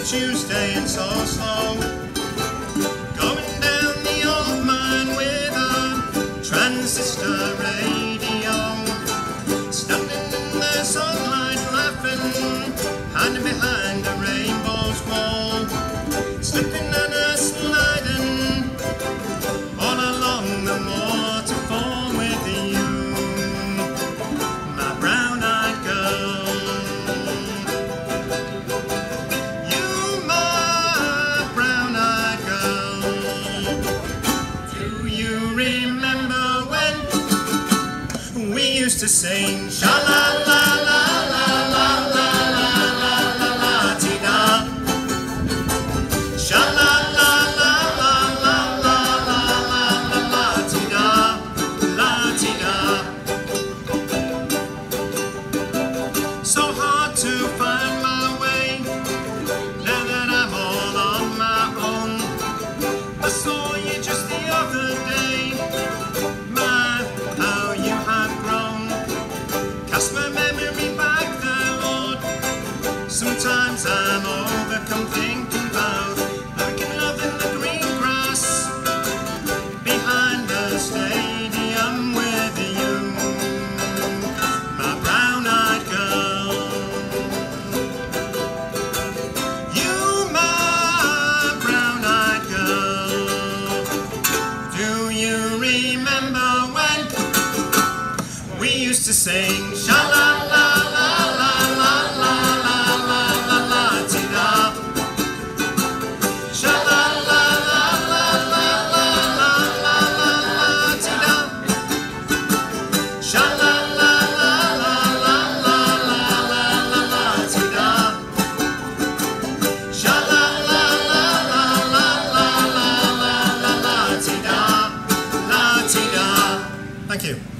Tuesday and so slow, going down the old mine with a transistor radio, standing in the sunlight laughing, hiding behind a rainbow's wall, slipping and a sliding all along the waterfall with you, my brown-eyed girl. You, my brown-eyed girl. Do you remember when we used to sing sha-la-la-la? So hard to find my way, now that I'm all on my own. I saw you just the other day, my, how you have grown. Cast my memory back there, Lord. Sometimes I'm overcome thinking about making love in the green grass behind the stadium with you, my brown-eyed girl. You, my brown-eyed girl. Do you remember when we used to sing sha-la-la-la-la? Thank you.